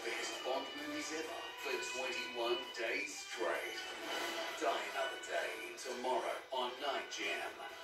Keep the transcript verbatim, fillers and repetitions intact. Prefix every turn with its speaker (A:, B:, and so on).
A: best Bond movies ever for twenty-one days straight. Die Another Day tomorrow on Night Jam.